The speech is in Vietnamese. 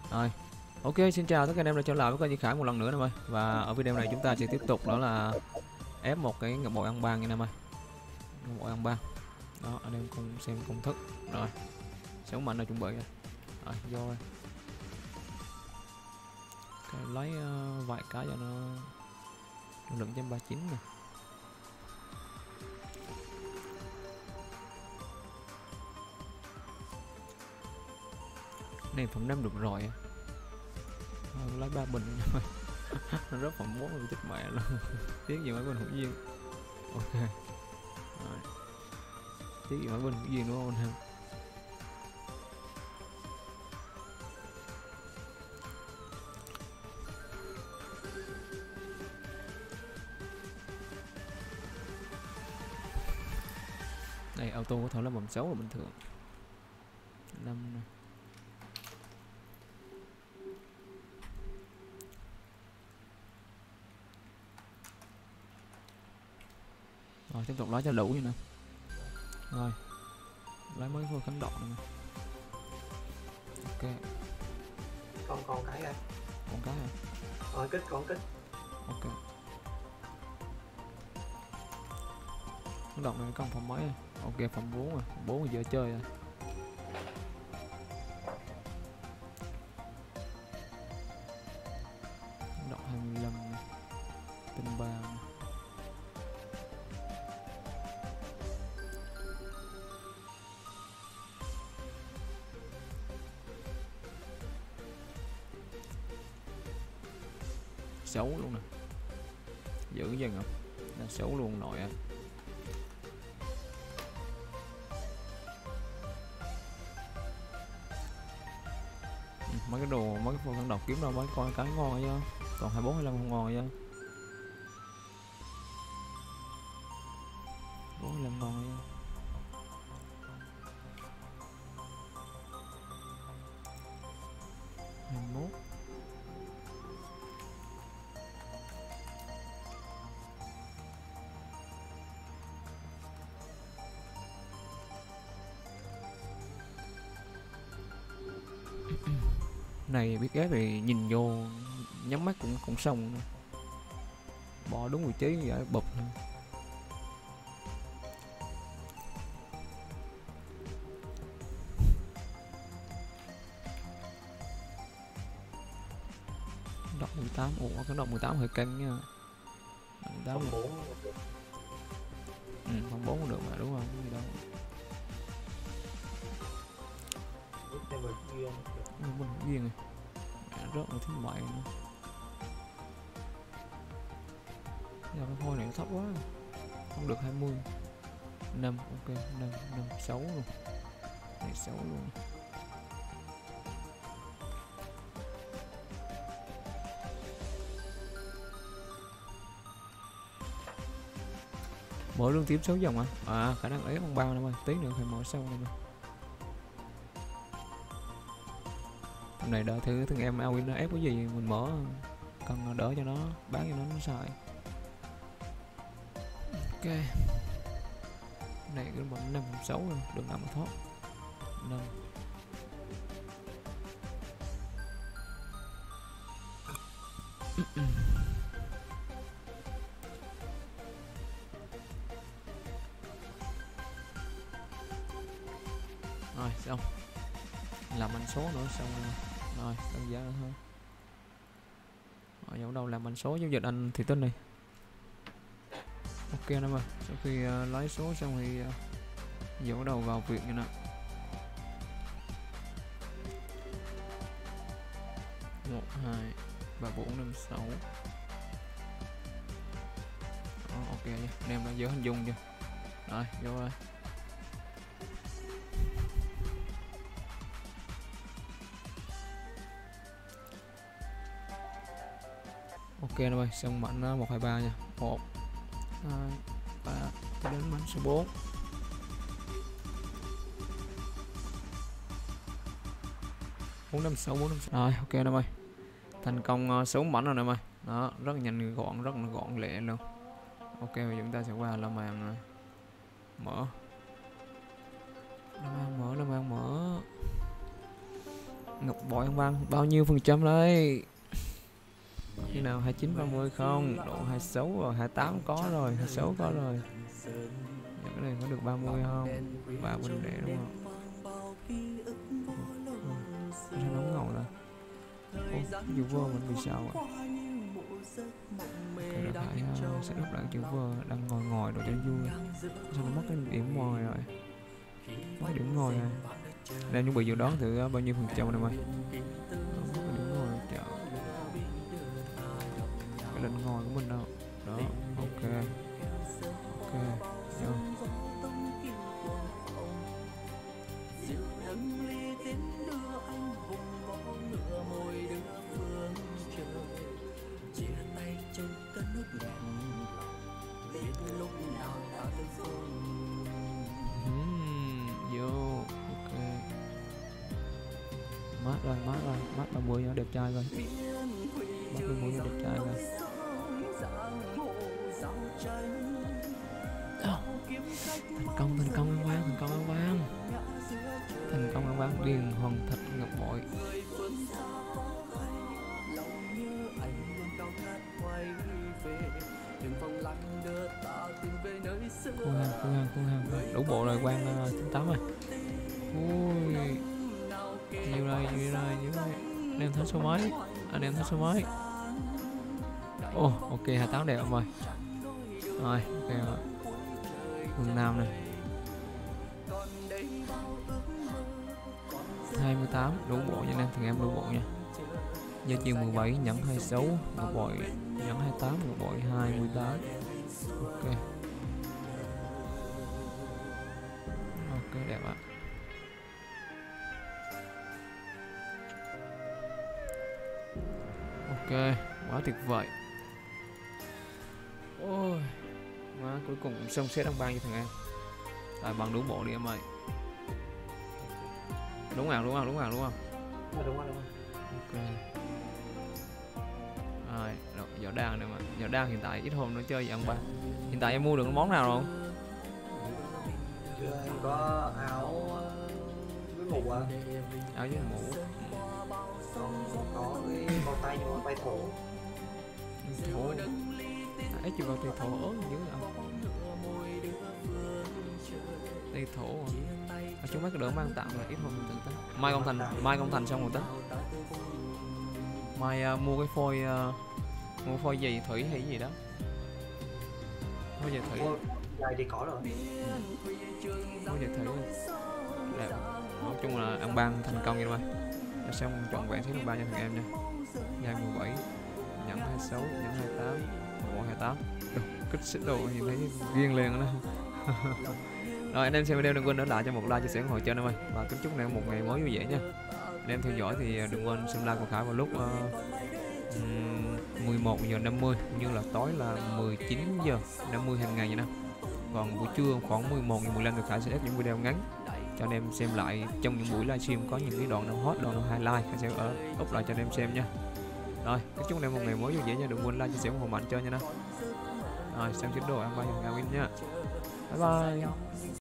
Rồi. Ok, xin chào tất cả anh em đã trở lại với kênh Duy Khải một lần nữa em ơi. Và ở video này chúng ta sẽ tiếp tục đó là ép một cái ngọc bội ăn ban nha em ơi. Ngọc bội ăn ban. Đó, anh em cùng xem công thức. Rồi. Sống mạnh là chuẩn bị rồi. Rồi, vô rồi. Okay, lấy vài cái cho nó lượng 139 nè. Này phẩm 5 được rồi. Lấy 3 bình thôi. Nó rớt phẩm 4 rồi chết mẹ luôn. Tiếc gì mấy bên hữu duyên. Ok. Rồi. Tiếc gì mấy bên hữu duyên đúng không anh em? Đây auto có thể là bầm xấu là bình thường. 5 này. Rồi tiếp tục lấy cho lũ như nè. Rồi. Lấy mấy khối cánh đọt này. Ok. Còn cái đây. Còn cái hả? Còn kích. Ok. Cánh đọt này còn phẩm mấy rồi? Ok phẩm 4 rồi. 4 giờ chơi rồi. Cánh đọt 25 này. Tinh 3 này. Xấu luôn nè, giữ dần không là xấu luôn nội à. Mấy cái đồ mấy cái phần độc kiếm đâu mấy coi cái ngon chứ, còn 24 25 không ngon chứ. 45 ngon chứ. Này biết ép thì nhìn vô nhắm mắt cũng xong, bỏ đúng vị trí vậy bụp luôn. Đọc 18, ủa cái đọc 18 hơi căng nha. 18 Còn 4. không 4 được mà đúng không? Cái gì đâu. Mình duyên này. Rớt một thứ mại nữa. Giờ cái phôi này nó thấp quá. Không được 20. 5 ok, 5 6 luôn. Này 6 luôn. Mở luôn tiếp 6 dòng à? À khả năng ép con bao nữa ơi, tí nữa phải mở sau này. Hôm này đợi thử em Alwin nó ép cái gì mình mở, cần đỡ cho nó bán cho nó xài. Ok. Này cái bọn 5 6 rồi, đừng làm mà thoát. 5. Rồi xong. Làm anh số nữa xong rồi. Rồi, đơn giản thôi. Rồi dẫu đâu làm anh số giao dịch anh thì tin này. Ok em ơi, sau khi lấy số xong thì dẫu đầu vào việc như nè. 1 2 3 4 5 6. Ok nha, anh em đã nhớ hình dung chưa? Rồi, vô rồi. Ok rồi, xong mảnh 1 2 3 nha. 1 2 3 đến mảnh số 4. 4 5 6 4 5 6. Rồi, ok em ơi. Thành công 6 mảnh rồi em ơi. Đó, rất nhanh gọn, rất là gọn lẹ luôn. Ok, và chúng ta sẽ qua là màn mở. Là màn mở. Ngọc bội ăn ban bao nhiêu phần trăm đấy? Khi nào 29 30 không? Độ 26 rồi, 28 có rồi, 26 có rồi. Cái này có được 30 không? 3 huynh đệ đúng không? Sao nóng ngầu rồi? Chữ vơ mình bị sao rồi? Cái đó phải sẽ đọc lại chữ vơ đang ngồi ngồi rồi cho vui. Sao nó mất cái điểm ngồi rồi? Mất cái điểm ngồi rồi. Đang chuẩn bị dự đoán thử bao nhiêu phần trăm này mày? Mất cái điểm ngồi rồi trời. Cái lệnh ngồi của mình đâu? Đó, ok. Ok, vô. Vô, ok. Mát rồi, mát 30 nó đẹp trai rồi. Mát 30 nó đẹp trai rồi. Thành công ăn vang, thành công ăn vang liền hoàn thạch ngọc bội. Cô hàng đủ bộ rồi quang 98 rồi. Ui nhiều rồi anh em thấy số mấy, ok 28 đẹp rồi. Rồi ok rồi. Phương Nam này 28 đủ bộ nha anh em, thằng em đủ bộ nha. Gia chiên 17 nhẫn 26 ngọc bội nhẫn 28 ngọc bội 28. Ok ok đẹp ạ. Ok quá tuyệt vời. Ôi má cuối cùng cũng xong set đăng ban cho thằng em. Rồi bằng đủ bộ đi em ơi. Đúng không? Đúng rồi. Ok. Rồi, võ đan này mà. Võ đan hiện tại ít hôm nữa chơi gì ăn ban. Hiện tại em mua được món nào rồi không? Em có áo với mũ à. Áo với mũ. Còn có cái bao tay nhưng mà tay thổ. Thổ. Ấy chưa bao tay thổ ớt dữ không? Tay thổ à. Ở chúng mấy cái đỡ mang tạm là ít hôm mình tự tính. Mai công thành xong rồi tính. Mai mua cái phôi gì thủy hay gì đó. Phôi gì thủy. Dài đi cỏ rồi. Phôi gì thủy. Đẹp. Nói chung là ăn ban thành công như vậy. Để xong trọn vẹn xếp ăn ban cho thằng em nha. Dài 17, nhẫn 26, nhẫn 28, bộ 28. Đồ, kích xích đồ nhìn thấy riêng liền đó. Rồi anh em xem video đừng quên để lại cho một like chia sẻ ủng hộ cho anh em ơi, và kính chúc anh em một ngày mới vui vẻ nha. Anh em theo dõi thì đừng quên xem like của Khải vào lúc 11:50 cũng như là tối là 19:50 hàng ngày vậy nè. Còn buổi trưa khoảng 11:15 thì Khải sẽ up những video ngắn cho anh em xem lại trong những buổi livestream, có những cái đoạn nào hot, đoạn nào highlight Khải sẽ up lại cho anh em xem nha. Rồi kính chúc anh em một ngày mới vui vẻ nha, đừng quên like chia sẻ ủng hộ mạnh cho nha. Rồi xem chế độ ăn bao nhiêu nha. Bye bye.